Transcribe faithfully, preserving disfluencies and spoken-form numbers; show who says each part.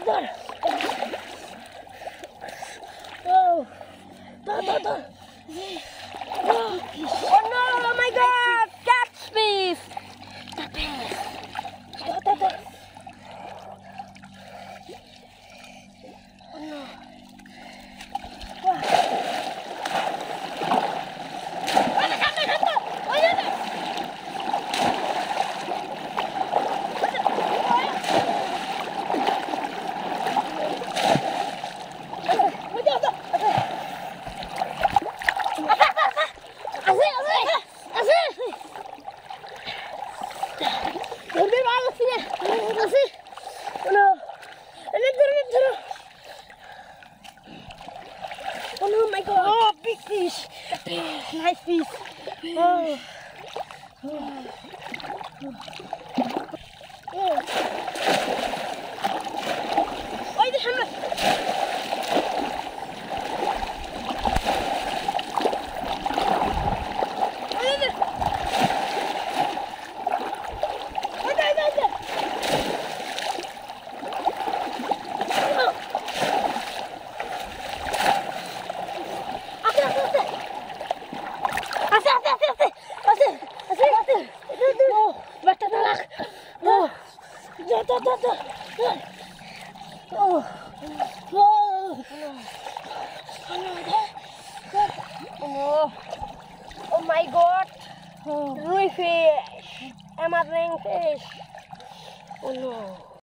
Speaker 1: Dar. Oh. Dar, dar, dar. Oh. Oh no, oh my god, catfish. Dar, dar, dar. Oh no. Wah. Mana sampai satu? Oh ya. Lebih bagus sini. Masih. Oh no. Ini turun turun. Oh no, my god. Oh, big fish. Nice fish. Oh. Oh. Oh. Oh, ini hamil. Oh, oh, oh, oh my god, oh, fish, amazing fish, oh no.